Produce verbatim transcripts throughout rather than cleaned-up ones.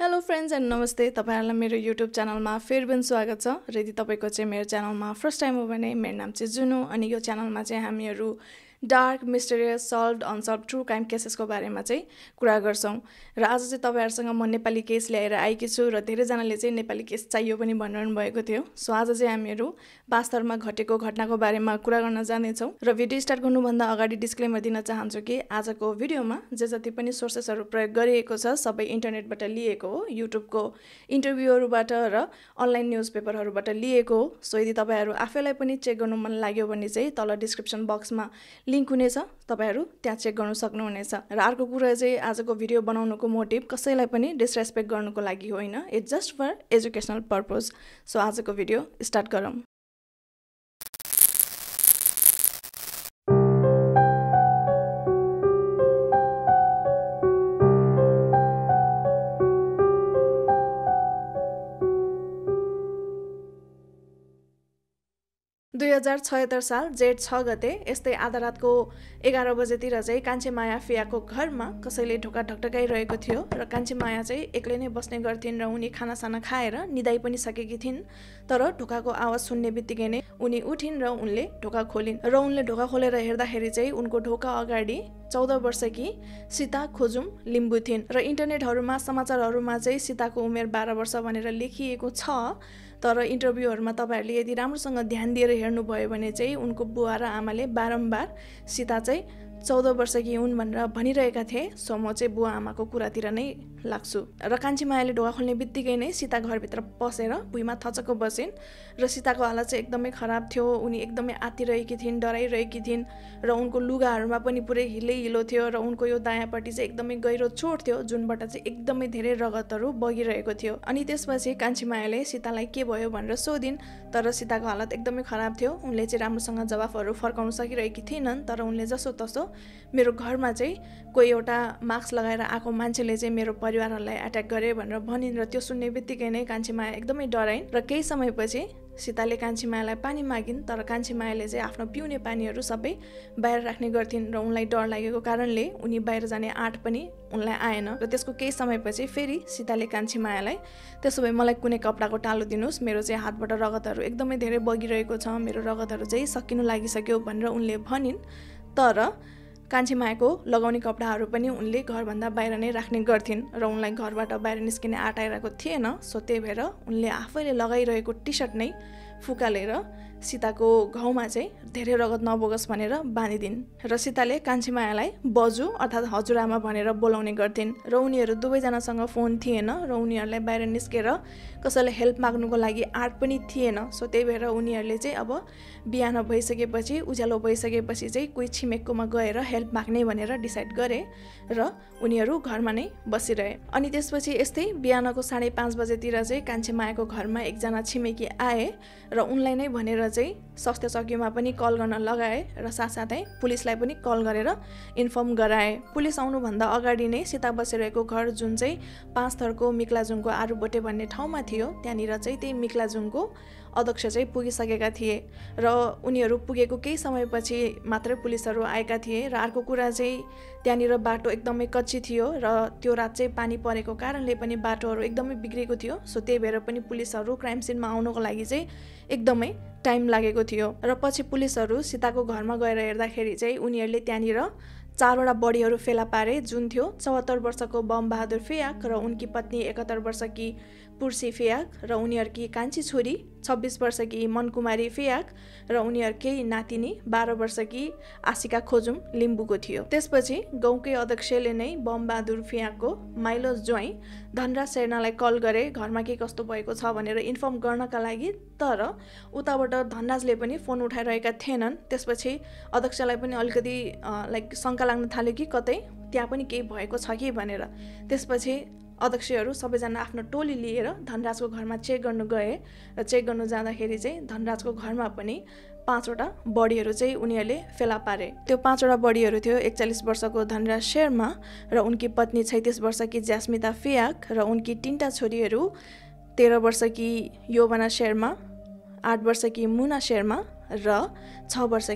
Hello friends and नमस्ते तपाईहरुलाई मेरो युट्युब च्यानलमा फेरि पनि स्वागत छ। र यदि तपाईको चाहिँ मेरो च्यानलमा फर्स्ट टाइम हो भने मेरो नाम चाहिँ जुनु अनि यो च्यानलमा चाहिँ हामीहरु dark mysterious solved unsolved true crime केसेसको बारेमा चाहिँ कुरा गर्छौं। र आज चाहिँ तपाईहरुसँग म नेपाली केस ल्याएर आएकी छु र धेरै जनाले चाहिँ नेपाली केस चाहियो पनि भन्नु भएको थियो। सो आज चाहिँ हामीहरु पाँचथरमा घटेको घटनाको बारेमा कुरा गर्न जाने छौं। र भिडियो स्टार्ट गर्नुभन्दा अगाडि डिस्क्लेमर दिन चाहन्छु कि आजको भिडियोमा जे जति पनि सोर्सेसहरु प्रयोग गरिएको छ सबै इन्टरनेटबाट लिएको हो, युट्युबको इन्टरभ्यूहरुबाट र अनलाइन न्यूजपेपरहरुबाट लिएको हो। सो यदि तपाईहरु आफैलाई पनि चेक गर्नु मन लाग्यो भने चाहिँ तल डिस्क्रिप्सन बक्समा लिंक हुनेछ, तपाईहरु त्यहाँ चेक गर्न सक्नुहुनेछ। र अर्को कुरा चाहिँ आजको भिडियो बनाउनुको मोटिभ कसैलाई पनि डिसरेस्पेक्ट गर्नुको लागि होइन, it's just for educational purpose. So आजको भिडियो स्टार्ट गरौँ। दुई हजार छयत्तर साल जेठ छ गते यस्तै आधा रातको एघार बजेतिर चाहिँ कान्छे माया फियाको घरमा कसैले ढोका ढकढकाइरहेको थियो। र कान्छे माया चाहिँ एक्लै नै बस्ने गर्थिन् र उनी खानासाना खाएर निदाइ पनि सकेकी थिइन्। तर ढोकाको आवाज सुन्ने बित्तिकै नै उनी उठिन् र उनले ढोका खोलिन्। र उनले ढोका खोलेर हेर्दाखेरि चाहिँ उनको ढोका अगाडि चौध वर्षकी सीता खोजुम लिम्बू थिइन्। र इन्टरनेटहरुमा समाचारहरुमा चाहिँ सीताको उमेर बाह्र वर्ष भनेर लेखिएको छ। तर इन्टरभ्यूहरुमा तपाईहरुले यदि राम्रोसँग ध्यान दिएर हेर्नुभयो भने चाहिँ उनको बुवा र आमाले बारम्बार सीता चाहिँ चौध वर्षकी हुन् भनेर भनिरहेका थिए। सो म चाहिँ बुवा आमाको कुरातिर नै लाग्छु। र कान्छी मायाले ढोका खोल्ने बित्तिकै नै सीता घरभित्र पसेर भुइँमा थचक्क बसिन्। र सीताको हालत चाहिँ एकदमै खराब थियो। उनी एकदमै आत्तिरहेकी थिइन्, डराइरहेकी थिइन् र उनको लुगाहरुमा पनि पुरै हिलै हिलो थियो। र उनको यो दायाँपट्टि चाहिँ एकदमै गहिरो चोट थियो जुनबाट चाहिँ एकदमै धेरै रगतहरु बगिरहेको थियो। अनि त्यसपछि कान्छी मायाले सीतालाई के भयो भनेर सोधिन्। तर सीताको हालत एकदमै खराब थियो। उनले चाहिँ राम्रोसँग जवाफहरु फर्काउन सकिरहेकी थिइनन्। तर उनले जसो तसो मेरो घरमा चाहिँ कोही एउटा मास्क लगाएर आएको मान्छेले चाहिँ मेरो परिवारलाई अट्याक गरे भनेर भनिन्। र त्यो सुन्ने बित्तिकै नै कान्छी माया एकदमै डराइन्। र केही समयपछि सीताले कान्छी मायालाई पानी मागिन्। तर कान्छी मायाले चाहिँ आफ्नो पिउने पानीहरु सबै बाहिर राख्ने गर्थिन्। र उनलाई डर लागेको कारणले उनी बाहिर जाने आँट पनि उनलाई आएन। र त्यसको केही समयपछि फेरि सीताले कान्छी मायालाई त्यसो भए मलाई कुनै कपडाको टालो दिनुस्, मेरो चाहिँ हातबाट रगतहरु एकदमै धेरै बगिरहेको छ, मेरो रगतहरु चाहिँ सकिनु लागिसक्यो भनेर उनले भनिन्। तर कान्छी मायाको लगाउने कपडाहरु पनि उनले घरभन्दा बाहिर नै राख्ने गर्थिन्। र उनलाई घरबाट बाहिर निस्किने आँट आइरहेको थिएन। सो त्यही भएर उनले आफैले लगाइरहेको टी-शर्ट नै फुकालेर सीताको घाउमा चाहिँ धेरै रगत नबोगोस् भनेर बाँधिदिन्। र सीताले कान्छी मायालाई बजु अर्थात हजुरआमा भनेर बोलाउने गर्थिन्। र उनीहरु दुवैजनासँग फोन थिएन र उनीहरुलाई बाहिर निस्केर कसैले हेल्प माग्नुको लागि आँट पनि थिएन। सो त्यही भएर उनीहरुले चाहिँ अब बिहान भइसकेपछि उज्यालो भइसकेपछि चाहिँ कोही छिमेककोमा गएर हेल्प माग्ने भनेर डिसाइड गरे र उनीहरु घरमा नै बसिरहे। अनि त्यसपछि यस्तै बिहानको साढे पाँच बजेतिर चाहिँ कान्छी मायाको घरमा एकजना छिमेकी आए र उनलाई नै भनेर चाहिँ स्वास्थ्य चौकीमा पनि कल गर्न लगाए र साथसाथै पुलिसलाई पनि कल गरेर इन्फर्म गराए। पुलिस आउनुभन्दा अगाडि नै सीता बसिरहेको घर जुन चाहिँ पाँचथरको मिक्लाजुङको आरुबोटे भन्ने ठाउँमा थियो त्यहाँनिर चाहिँ त्यही मिक्लाजुङको अध्यक्ष चाहिँ पुगिसकेका थिए। र उनीहरु पुगेको केही समयपछि मात्रै पुलिसहरु आएका थिए। र अर्को कुरा चाहिँ त्यहाँनिर बाटो एकदमै कच्ची थियो र त्यो रात चाहिँ पानी परेको कारणले पनि बाटोहरु एकदमै बिग्रेको थियो। सो त्यही भएर पनि पुलिसहरु क्राइम सिनमा आउनको लागि चाहिँ एकदमै टाइम लागेको थियो। र पछि पुलिसहरु सीताको घरमा गएर हेर्दाखेरि चाहिँ उनीहरुले त्यहाँनिर चारवटा बडीहरु फेला पारे जुन थियो चौहत्तर वर्षको बम बहादुर फियाक र उनकी पत्नी एकहत्तर वर्षकी पुर्सी फियाक र उनीहरुकी कान्छी छोरी छब्बीस वर्षकी मनकुमारी फियाक र उनीहरुकै नातिनी बाह्र वर्षकी आशिका खोजुम लिम्बूको थियो। त्यसपछि गाउँकै अध्यक्षले नै बम बहादुर फियाकको माइलो ज्वाइँ धनराज सेनालाई कल गरे घरमा के कस्तो भएको छ भनेर इन्फर्म गर्नका लागि। तर उताबाट धनराजले पनि फोन उठाइरहेका थिएनन्। त्यसपछि अध्यक्षलाई पनि अलिकति लाइक शंका लाग्न थाल्यो कि कतै त्यहाँ पनि केही भएको छ कि भनेर। त्यसपछि अध्यक्षहरू सबैजना आफ्नो टोली लिएर धनराजको घरमा चेक गर्नु गए र चेक गर्नु जाँदाखेरि चाहिँ धनराजको घरमा पनि पाँचवटा बडीहरु चाहिँ उनीहरुले फेला पारे। त्यो पाँचवटा बडीहरु थियो एकचालीस वर्षको धनराज शर्मा र उनकी पत्नी छैंतीस वर्षकी ज्यास्मिता फियाक र उनकी तीनटा छोरीहरु तेह्र वर्षकी योभना शर्मा, आठ वर्षकी मुना शर्मा र छ वर्षकी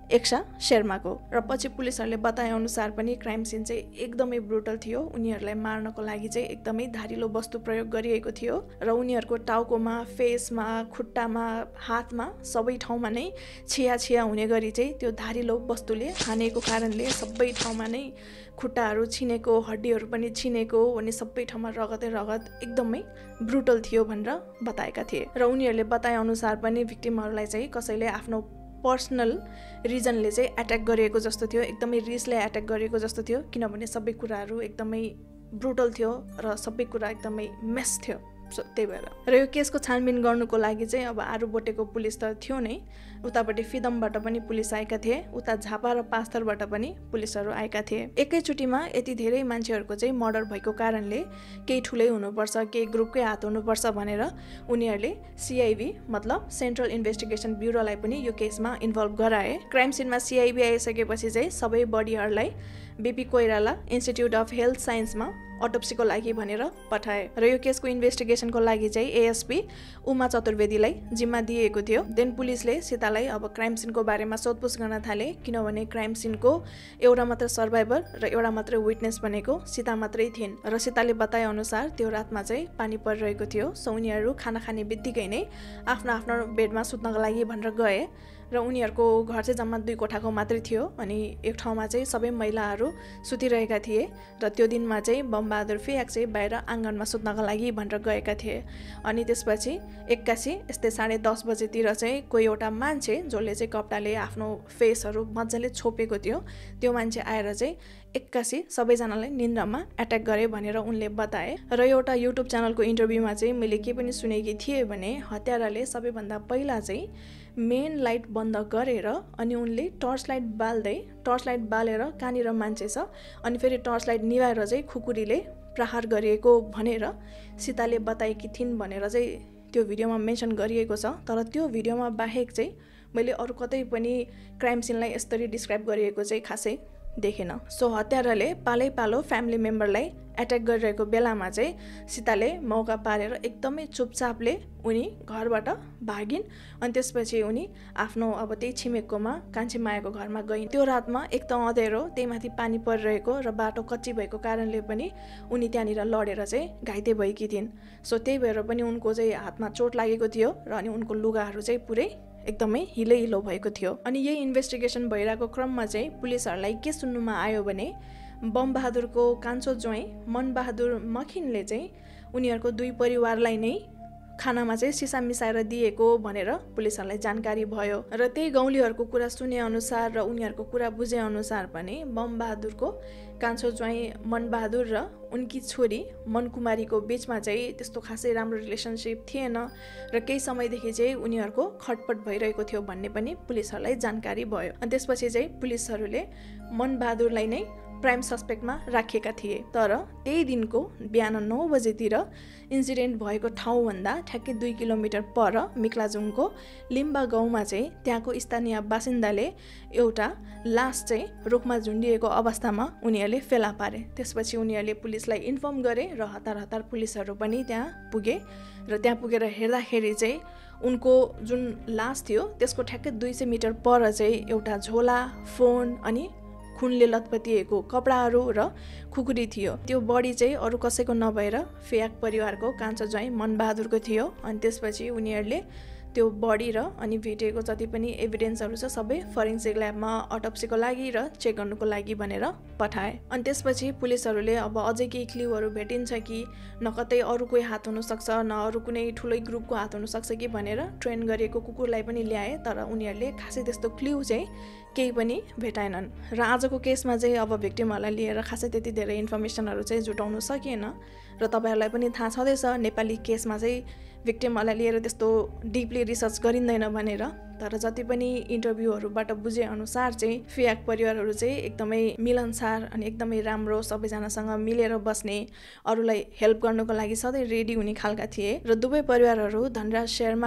एक्सा शर्माको। र पछि पुलिसहरूले बताए अनुसार पनि क्राइम सिन चाहिँ एकदमै ब्रुटल थियो। उनीहरूलाई मार्नको लागि चाहिँ एकदमै धारिलो वस्तु प्रयोग गरिएको थियो र उनीहरूको टाउकोमा, फेसमा, खुट्टामा, हातमा सबै ठाउँमा नै छिया छिया हुने गरी चाहिँ त्यो धारिलो वस्तुले हानेको कारणले सबै ठाउँमा नै खुट्टाहरू छिनेको, हड्डीहरू पनि छिनेको अनि सबै ठाउँमा रगतै रगत एकदमै ब्रुटल थियो भनेर बताएका थिए। र उनीहरूले बताए अनुसार पनि भिक्टिमहरूलाई चाहिँ कसैले आफ्नो पर्सनल रिजनले चाहिँ एट्याक गरिएको जस्तो थियो, एकदमै रिसले एट्याक गरिएको जस्तो थियो, किनभने सबै कुराहरू एकदमै ब्रुटल थियो र सबै कुरा एकदमै मेस थियो। सो त्यही भएर र यो केसको छानबिन गर्नुको लागि चाहिँ अब आरुबोटेको पुलिस त थियो नै, उतापट्टि फिदमबाट पनि पुलिस आएका थिए, उता झापा र पास्थरबाट पनि पुलिसहरू आएका थिए। एकैचोटिमा यति धेरै मान्छेहरूको चाहिँ मर्डर भएको कारणले केही ठुलै हुनुपर्छ, केही ग्रुपकै हात हुनुपर्छ भनेर उनीहरूले सिआइबी मतलब सेन्ट्रल इन्भेस्टिगेसन ब्युरोलाई पनि यो केसमा इन्भल्भ गराए। क्राइम सिनमा सिआइबी आइसकेपछि चाहिँ सबै बडीहरूलाई BP Koirala institute of health साइन्समा अटोप्सीको लागि भनेर पठाए र यो केसको इन्भेस्टिगेसनको लागि चाहिँ एएसपी उमा चतुर्वेदीलाई जिम्मा दिएको थियो। देन पुलिसले सीतालाई अब क्राइम सिनको बारेमा सोधपुछ गर्न थाले, किनभने क्राइम सिनको एउटा मात्र सर्भाइभर र एउटा मात्र विटनेस भनेको सीता मात्रै थिइन् र सीताले बताए अनुसार त्यो रातमा चाहिँ पानी परिरहेको थियो। सो उनीहरू खाना खाने बित्तिकै नै आफ्नो आफ्नो बेडमा सुत्नको लागि भनेर गए र उनीहरूको घर चाहिँ जम्मा दुई कोठाको मात्रै थियो अनि एक ठाउँमा चाहिँ सबै महिलाहरू सुतिरहेका थिए र त्यो दिनमा चाहिँ बमबहादुर फियाक चाहिँ बाहिर आँगनमा सुत्नको लागि भनेर गएका थिए। अनि त्यसपछि एक्कासी यस्तै साढे दस बजेतिर चाहिँ कोही एउटा मान्छे जसले चाहिँ कपडाले आफ्नो फेसहरू मजाले छोपेको थियो त्यो मान्छे आएर चाहिँ एक्कासी सबैजनालाई निन्द्रामा एट्याक गरे भनेर उनले बताए। र एउटा युट्युब च्यानलको इन्टरभ्यूमा चाहिँ मैले के पनि सुनेकी थिएँ भने हत्याराले सबैभन्दा पहिला चाहिँ मेन लाइट बन्द गरेर अनि उनले टर्च लाइट बाल्दै टर्च लाइट बालेर कहाँनिर मान्छे छ अनि फेरि टर्च लाइट निभाएर चाहिँ खुकुरीले प्रहार गरिएको भनेर सीताले बताएकी थिइन् भनेर चाहिँ त्यो भिडियोमा मेन्सन गरिएको छ। तर त्यो भिडियोमा बाहेक चाहिँ मैले अरू कतै पनि क्राइम सिनलाई यसरी डिस्क्राइब गरिएको चाहिँ खासै देखेन। सो हत्याराले पालै पालो फ्यामिली मेम्बरलाई एट्याक गरिरहेको बेलामा चाहिँ सीताले मौका पारेर एकदमै चुपचापले उनी घरबाट भागिन् अनि त्यसपछि उनी आफ्नो अब त्यही छिमेककोमा कान्छी मायाको घरमा गइन्। त्यो रातमा एक त अँध्यारो, त्यही माथि पानी परिरहेको र बाटो कच्ची भएको कारणले पनि उनी त्यहाँनिर लडेर चाहिँ घाइते भएकी थिइन्। सो त्यही भएर पनि उनको चाहिँ हातमा चोट लागेको थियो र अनि उनको लुगाहरू चाहिँ पुरै एकदमै हिलो हिलो भएको थियो। अनि यही इन्भेस्टिगेसन भइरहेको क्रममा चाहिँ पुलिसहरूलाई के सुन्नुमा आयो भने बमबहादुरको कान्छो ज्वाइँ मनबहादुर मखिनले चाहिँ उनीहरूको दुई परिवारलाई नै खानामा चाहिँ सिसा मिसाएर दिएको भनेर पुलिसहरूलाई जानकारी भयो र त्यही गाउँलेहरूको कुरा सुने अनुसार र उनीहरूको कुरा बुझे अनुसार पनि बमबहादुरको कान्छो ज्वाइँ मनबहादुर र उनकी छोरी मनकुमारीको बिचमा चाहिँ त्यस्तो खासै राम्रो रिलेसनसिप थिएन र केही समयदेखि चाहिँ उनीहरूको खटपट भइरहेको थियो भन्ने पनि पुलिसहरूलाई जानकारी भयो। अनि त्यसपछि चाहिँ पुलिसहरूले मनबहादुरलाई नै प्राइम सस्पेक्टमा राखेका थिए। तर त्यही दिनको बिहान नौ बजेतिर इन्सिडेन्ट भएको ठाउँभन्दा ठ्याक्कै दुई किलोमिटर पर मिक्लाजुङको लिम्बा गाउँमा चाहिँ त्यहाँको स्थानीय बासिन्दाले एउटा लास चाहिँ रुखमा झुन्डिएको अवस्थामा उनीहरूले फेला पारे। त्यसपछि उनीहरूले पुलिसलाई इन्फर्म गरे र हतार हतार पुलिसहरू पनि त्यहाँ पुगे र त्यहाँ पुगेर हेर्दाखेरि चाहिँ उनको जुन लास थियो त्यसको ठ्याक्कै दुई सय मिटर पर चाहिँ एउटा झोला, फोन अनि खुनले लतपतिएको कपडाहरू र खुकुरी थियो। त्यो बडी चाहिँ अरू कसैको नभएर फियाक परिवारको कान्छो ज्वाइँ मनबहादुरको थियो। अनि त्यसपछि उनीहरूले त्यो बडी र अनि भेटेको जति पनि एभिडेन्सहरू छ सबै फरेन्सिक ल्याबमा अटोप्सीको लागि र चेक गर्नुको लागि भनेर पठाए। अनि त्यसपछि पुलिसहरूले अब अझै केही क्ल्युहरू भेटिन्छ कि न कतै अरू कोही हात हुनसक्छ न अरू कुनै ठुलै ग्रुपको हात हुनसक्छ कि भनेर ट्रेन गरिएको कुकुरलाई पनि ल्याए। तर उनीहरूले खासै त्यस्तो क्ल्यु चाहिँ केही पनि भेटाएनन् र आजको केसमा चाहिँ अब भिक्टिमहरूलाई लिएर खासै त्यति धेरै इन्फर्मेसनहरू चाहिँ जुटाउनु सकिएन र तपाईँहरूलाई पनि थाहा छँदैछ नेपाली केसमा चाहिँ भिक्टिमहरूलाई लिएर त्यस्तो डिपली रिसर्च गरिँदैन भनेर। तर जति पनि इन्टरभ्यूहरूबाट बुझे अनुसार चाहिँ फियाक परिवारहरू चाहिँ एकदमै मिलनसार अनि एकदमै राम्रो, सबैजनासँग मिलेर बस्ने, अरूलाई हेल्प गर्नुको लागि सधैँ रेडी हुने खालका थिए र दुवै परिवारहरू धनराज शर्मा र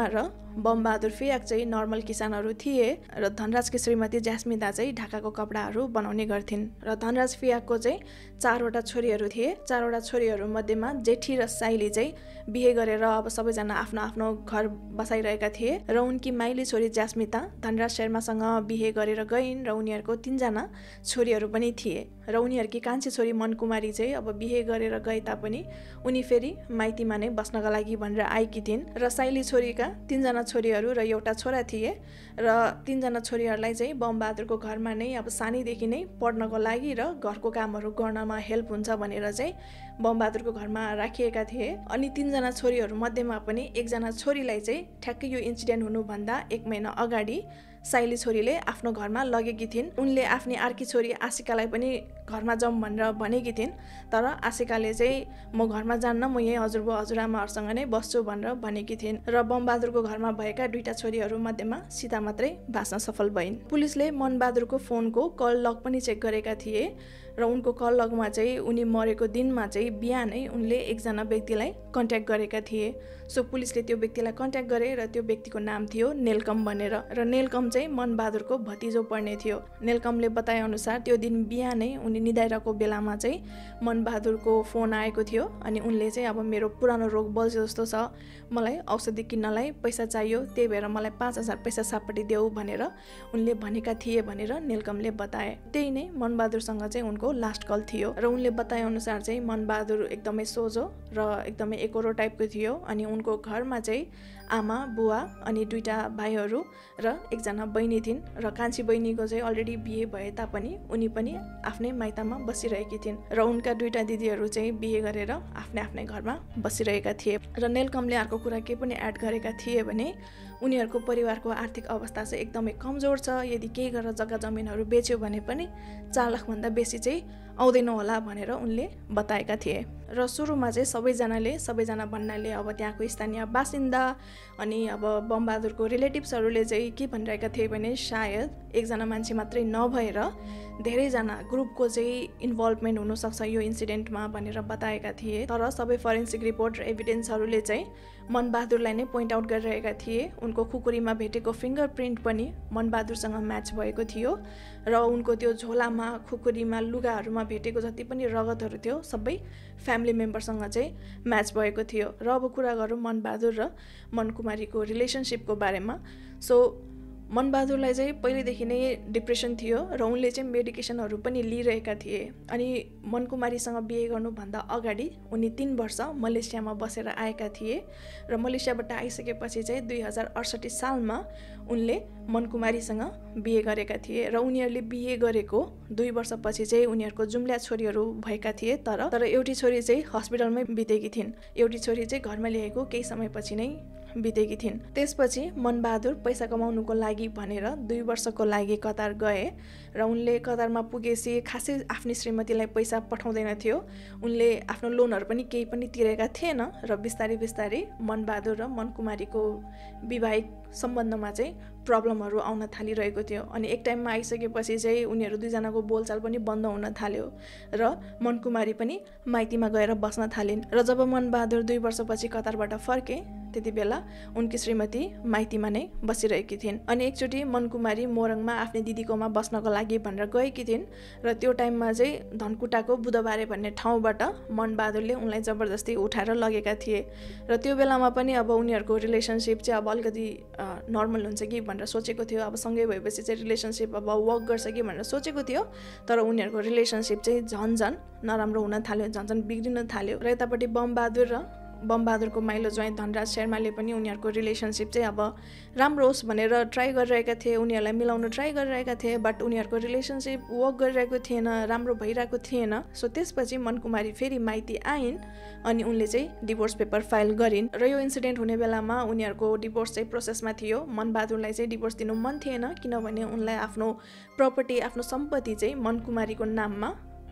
बमबहादुर फियाक चाहिँ नर्मल किसानहरू थिए र धनराजकी श्रीमती ज्यास्मिता चाहिँ ढाकाको कपडाहरू बनाउने गर्थिन् र धनराज फियाकको चाहिँ चारवटा छोरीहरू थिए। चारवटा छोरीहरू मध्येमा जेठी र साइली चाहिँ बिहे गरेर अब सबैजना आफ्नो आफ्नो घर बसाइरहेका थिए र उनकी माइली छोरी ज्यास्मिता धनराज शर्मासँग बिहे गरेर गइन् र उनीहरूको तीनजना छोरीहरू पनि थिए र उनीहरूकी कान्छी छोरी मनकुमारी चाहिँ अब बिहे गरेर गए तापनि उनी फेरि माइतीमा नै बस्नका लागि भनेर आएकी थिइन् र साइली छोरीका तीनजना छोरीहरू र एउटा छोरा थिए र तीनजना छोरीहरूलाई चाहिँ बमबहादुरको घरमा नै अब सानैदेखि नै पढ्नको लागि र घरको कामहरू गर्नमा हेल्प हुन्छ भनेर चाहिँ बमबहादुरको घरमा राखिएका थिए। अनि तीनजना छोरीहरू मध्येमा पनि एकजना छोरीलाई चाहिँ ठ्याक्कै यो इन्सिडेन्ट हुनुभन्दा एक महिना अगाडि साइली छोरीले आफ्नो घरमा लगेकी थिइन्। उनले आफ्नी अर्की छोरी आशिकालाई पनि घरमा जाउँ भनेर भनेकी थिइन्, तर आशिकाले चाहिँ म घरमा जान्न, म यही हजुरबुवा हजुरआमाहरूसँग नै बस्छु भनेर भनेकी थिइन् र बमबहादुरको घरमा भएका दुईटा छोरीहरू मध्येमा सीता मात्रै बाँच्न सफल भइन्। पुलिसले मनबहादुरको फोनको कल लग पनि चेक गरेका थिए र उनको कल लगमा चाहिँ उनी मरेको दिनमा चाहिँ बिहानै उनले एकजना व्यक्तिलाई कन्ट्याक्ट गरेका थिए। सो पुलिसले त्यो व्यक्तिलाई कन्ट्याक्ट गरे र त्यो व्यक्तिको नाम थियो नेलकम भनेर र नेलकम चाहिँ मनबहादुरको भतिजो पर्ने थियो। नेलकमले बताए अनुसार त्यो दिन बिहानै उनी निदाइरहेको बेलामा चाहिँ मनबहादुरको फोन आएको थियो अनि उनले चाहिँ अब मेरो पुरानो रोग बल्झ्यो जस्तो छ, मलाई औषधि किन्नलाई पैसा चाहियो, त्यही भएर मलाई पाँच हजार पैसा सापट्टि देऊ भनेर उनले भनेका थिए भनेर नेलकमले बताए। त्यही नै मनबहादुरसँग चाहिँ उनको लास्ट कल थियो र उनले बताए अनुसार चाहिँ मनबहादुर एकदमै सोझो र एकदमै एकोरो टाइपको थियो अनि उनको घरमा चाहिँ आमा बुवा अनि दुईटा भाइहरू र एकजना बहिनी थिइन् र कान्छी बहिनीको चाहिँ अलरेडी बिहे भए तापनि उनी पनि आफ्नै माइतमा बसिरहेकी थिइन् र उनका दुईटा दिदीहरू चाहिँ बिहे गरेर आफ्नै आफ्नै घरमा बसिरहेका थिए। र नेलकमले अर्को कुरा के पनि एड गरेका थिए भने उनीहरूको परिवारको आर्थिक अवस्था चाहिँ एकदमै कमजोर छ, यदि केही गरेर जग्गा जमिनहरू बेच्यो भने पनि चार लाखभन्दा बेसी चाहिँ आउँदैन होला भनेर उनले बताएका थिए। र सुरुमा चाहिँ सबैजनाले सबैजना भन्नाले अब त्यहाँको स्थानीय बासिन्दा अनि अब बमबहादुरको रिलेटिभ्सहरूले चाहिँ के भनिरहेका थिए भने सायद एकजना मान्छे मात्रै नभएर धेरैजना ग्रुपको चाहिँ इन्भल्भमेन्ट हुनसक्छ यो इन्सिडेन्टमा भनेर बताएका थिए। तर सबै फरेन्सिक रिपोर्ट र एभिडेन्सहरूले चाहिँ मनबहादुरलाई नै पोइन्ट आउट गरिरहेका थिए। उनको खुकुरीमा भेटेको फिङ्गर प्रिन्ट पनि मनबहादुरसँग म्याच भएको थियो र उनको त्यो झोलामा खुकुरीमा लुगाहरूमा भेटेको जति पनि रगतहरू थियो सबै फ्यामिली मेम्बरसँग चाहिँ म्याच भएको थियो। र अब कुरा गरौँ मनबहादुर र मनकुमारीको रिलेसनसिपको बारेमा। सो मनबहादुरलाई चाहिँ पहिलेदेखि नै डिप्रेसन थियो र उनले चाहिँ मेडिकेसनहरू पनि लिइरहेका थिए। अनि मनकुमारीसँग बिहे गर्नुभन्दा अगाडि उनी तीन वर्ष मलेसियामा बसेर आएका थिए र मलेसियाबाट आइसकेपछि चाहिँ दुई हजार अडसठी सालमा उनले मनकुमारीसँग बिहे गरेका थिए र उनीहरूले बिहे गरेको दुई वर्षपछि चाहिँ उनीहरूको जुम्ल्या छोरीहरू भएका थिए। तर तर एउटी छोरी चाहिँ हस्पिटलमै बितेकी थिइन्, एउटी छोरी चाहिँ घरमा ल्याएको केही समयपछि नै बितेकी थिइन्। त्यसपछि मनबहादुर पैसा कमाउनुको लागि भनेर दुई वर्षको लागि कतार गए र उनले कतारमा पुगेपछि खासै आफ्नी श्रीमतीलाई पैसा पठाउँदैन थियो। उनले आफ्नो लोनहरू पनि केही पनि तिरेका थिएन र बिस्तारै बिस्तारै मनबहादुर र मनकुमारीको वैवाहिक सम्बन्धमा चाहिँ प्रब्लमहरू आउन थालिरहेको थियो। अनि एक टाइममा आइसकेपछि चाहिँ उनीहरू दुईजनाको बोलचाल पनि बन्द हुन थाल्यो र मनकुमारी पनि माइतीमा गएर बस्न थालिन्। र जब मनबहादुर दुई वर्षपछि कतारबाट फर्के त्यति बेला उनकी श्रीमती माइतीमा नै बसिरहेकी थिइन्। अनि एकचोटि मनकुमारी मोरङमा आफ्नै दिदीकोमा बस्नको लागि भनेर गएकी थिइन् र त्यो टाइममा चाहिँ धनकुटाको बुधबारे भन्ने ठाउँबाट मनबहादुरले उनलाई जबरजस्ती उठाएर लगेका थिए र त्यो बेलामा पनि अब उनीहरूको रिलेसनसिप चाहिँ अब अलिकति नर्मल हुन्छ कि भनेर सोचेको थियो। अब सँगै भएपछि चाहिँ रिलेसनसिप अब वर्क गर्छ कि भनेर सोचेको थियो, तर उनीहरूको रिलेसनसिप चाहिँ झन् झन् नराम्रो हुन थाल्यो, झन् झन् बिग्रिन थाल्यो। र यतापट्टि बमबहादुर र बमबहादुरको माइलो ज्वाइँ धनराज शर्माले पनि उनीहरूको रिलेसनसिप चाहिँ अब राम्रो होस् भनेर ट्राई गरिरहेका थिए, उनीहरूलाई मिलाउन ट्राई गरिरहेका थिए, बट उनीहरूको रिलेसनसिप वर्क गरिरहेको थिएन, राम्रो भइरहेको थिएन। सो त्यसपछि मनकुमारी फेरि माइती आइन् अनि उनले चाहिँ डिभोर्स पेपर फाइल गरिन् र यो इन्सिडेन्ट हुने बेलामा उनीहरूको डिभोर्स चाहिँ प्रोसेसमा थियो। मनबहादुरलाई चाहिँ डिभोर्स दिनु मन थिएन किनभने उनलाई आफ्नो प्रपर्टी आफ्नो सम्पत्ति चाहिँ मनकुमारीको नाममा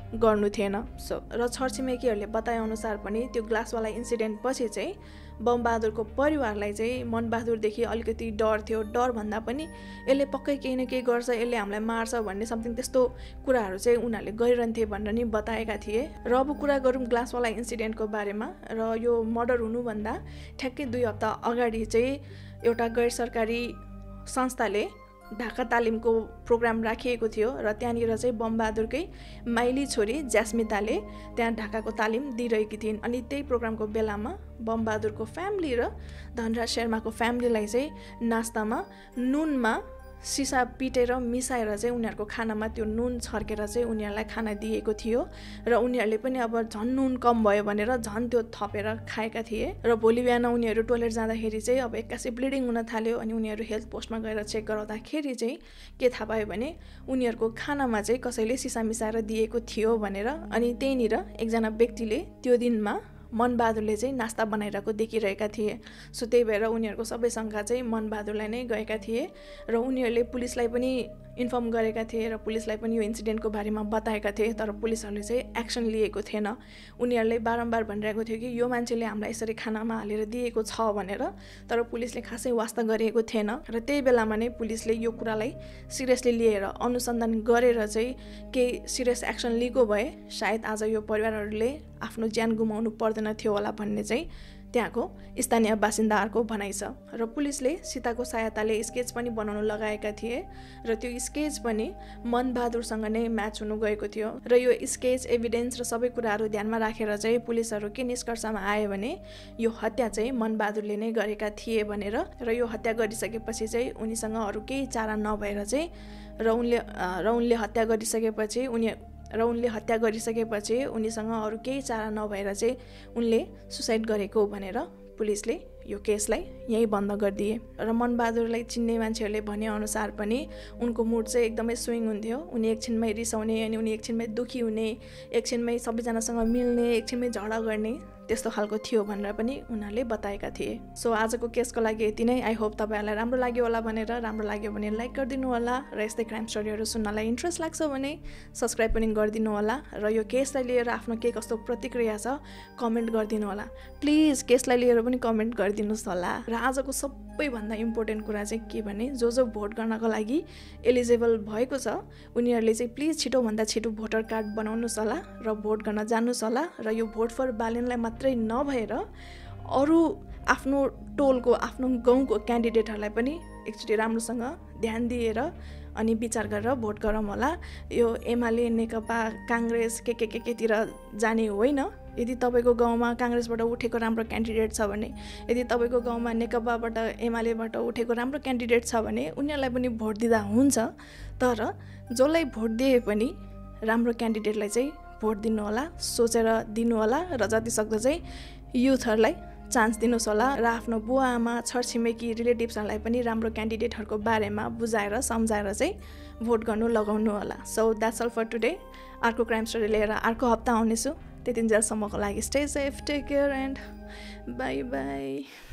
गर्नु थिएन। सो र छरछिमेकीहरूले बताएअनुसार पनि त्यो ग्लासवाला इन्सिडेन्ट पछि चाहिँ बमबहादुरको परिवारलाई चाहिँ मनबहादुरदेखि अलिकति डर थियो। डर भन्दा पनि यसले पक्कै केही न केही गर्छ, यसले हामीलाई मार्छ भन्ने समथिङ त्यस्तो कुराहरू चाहिँ उनीहरूले गरिरहन्थे भनेर नि बताएका थिए। र अब कुरा गरौँ ग्लासवाला इन्सिडेन्टको बारेमा। र यो मर्डर हुनुभन्दा ठ्याक्कै दुई हप्ता अगाडि चाहिँ एउटा गैर सरकारी संस्थाले ढाका तालिमको प्रोग्राम राखिएको थियो र त्यहाँनिर चाहिँ बमबहादुरकै माइली छोरी ज्यास्मिताले त्यहाँ ढाकाको तालिम दिइरहेकी थिइन्। अनि त्यही प्रोग्रामको बेलामा बमबहादुरको फ्यामिली र धनराज शर्माको फ्यामिलीलाई चाहिँ नास्तामा नुनमा सिसा पिटेर मिसाएर चाहिँ उनीहरूको खानामा त्यो नुन छर्केर चाहिँ उनीहरूलाई खाना दिएको थियो र उनीहरूले पनि अब झन् नुन कम भयो भनेर झन् त्यो थपेर खाएका थिए। र भोलि बिहान उनीहरू टोइलेट जाँदाखेरि चाहिँ अब एक्कासी ब्लिडिङ हुन थाल्यो। अनि उनीहरू हेल्थ पोस्टमा गएर चेक गराउँदाखेरि चाहिँ के थाहा पायो भने उनीहरूको खानामा चाहिँ कसैले सिसा मिसाएर दिएको थियो भनेर। अनि त्यहीँनिर एकजना व्यक्तिले त्यो दिनमा मनबहादुरले चाहिँ नास्ता बनाइरहेको देखिरहेका थिए। सो त्यही भएर उनीहरूको सबै शङ्का चाहिँ मनबहादुरलाई नै गएका थिए र उनीहरूले पुलिसलाई पनि इन्फर्म गरेका थिए र पुलिसलाई पनि यो इन्सिडेन्टको बारेमा बताएका थिए। तर पुलिसहरूले चाहिँ एक्सन लिएको थिएन। उनीहरूले बारम्बार भनिरहेको थियो कि यो मान्छेले हामीलाई यसरी खानामा हालेर दिएको छ भनेर, तर पुलिसले खासै वास्ता गरेको थिएन। र त्यही बेलामा नै पुलिसले यो कुरालाई सिरियसली लिएर अनुसन्धान गरेर चाहिँ केही सिरियस एक्सन लिएको भए सायद आज यो परिवारहरूले आफ्नो ज्यान गुमाउनु पर्दैन थियो होला भन्ने चाहिँ त्यहाँको स्थानीय बासिन्दाहरूको भनाइ छ। र पुलिसले सीताको सहायताले स्केच पनि बनाउन लगाएका थिए र त्यो स्केच पनि मनबहादुरसँग नै म्याच हुनु गएको थियो। र यो स्केच एभिडेन्स र सबै कुराहरू ध्यानमा राखेर चाहिँ पुलिसहरू के निष्कर्षमा आयो भने यो हत्या चाहिँ मनबहादुरले नै गरेका थिए भनेर। र यो हत्या गरिसकेपछि चाहिँ उनीसँग अरू केही चारा नभएर चाहिँ र उनले र उनले हत्या गरिसकेपछि उनी र उनले हत्या गरिसकेपछि उनीसँग अरू केही चारा नभएर चाहिँ उनले सुसाइड गरेको भनेर पुलिसले यो केसलाई यहीँ बन्द गरिदिए। र मनबहादुरलाई चिन्ने मान्छेहरूले भनेअनुसार पनि उनको मुड चाहिँ एकदमै स्विङ हुन्थ्यो। उनी एकछिनमै रिसाउने, अनि उनी एकछिनमै दुखी हुने, एकछिनमै सबैजनासँग मिल्ने, एकछिनमै झगडा गर्ने, त्यस्तो खालको थियो भनेर पनि उनीहरूले बताएका थिए। सो आजको केसको लागि यति नै। आई होप तपाईँहरूलाई राम्रो लाग्यो होला भनेर। राम्रो लाग्यो भने लाइक गरिदिनु होला र यस्तै क्राइम स्टोरीहरू सुन्नलाई इन्ट्रेस्ट लाग्छ भने सब्सक्राइब पनि गरिदिनु होला। र यो केसलाई लिएर आफ्नो के कस्तो प्रतिक्रिया छ कमेन्ट गरिदिनु होला। प्लिज केसलाई लिएर पनि कमेन्ट गरिदिनुहोस् होला। र आजको सबैभन्दा इम्पोर्टेन्ट कुरा चाहिँ के भने जो जो भोट गर्नको लागि एलिजिबल भएको छ उनीहरूले चाहिँ प्लिज छिटोभन्दा छिटो भोटर कार्ड बनाउनुहोस् होला र भोट गर्न जानुहोस् होला। र यो भोट फर ब्यालेन्सलाई मात्रै नभएर अरू आफ्नो टोलको आफ्नो गाउँको क्यान्डिडेटहरूलाई पनि एकचोटि राम्रोसँग ध्यान दिएर अनि विचार गरेर भोट गरौँ होला। यो एमाले नेकपा काङ्ग्रेस के के के केतिर जाने होइन। यदि तपाईँको गाउँमा काङ्ग्रेसबाट उठेको राम्रो क्यान्डिडेट छ भने, यदि तपाईँको गाउँमा नेकपाबाट एमालेबाट उठेको राम्रो क्यान्डिडेट छ भने उनीहरूलाई पनि भोट दिँदा हुन्छ। तर जसलाई भोट दिए पनि राम्रो क्यान्डिडेटलाई चाहिँ भोट दिनु होला, सोचेर दिनु होला। र जति सक्दो चाहिँ युथहरूलाई चान्स दिनुहोस् होला र आफ्नो बुवा आमा छरछिमेकी रिलेटिभ्सहरूलाई पनि राम्रो क्यान्डिडेटहरूको बारेमा बुझाएर सम्झाएर चाहिँ भोट गर्नु लगाउनु होला। So that's all for today. अर्को क्राइम स्टोरी लिएर अर्को हप्ता आउनेछु। त्यतिन्जेलसम्मको लागि stay safe, take care and bye by.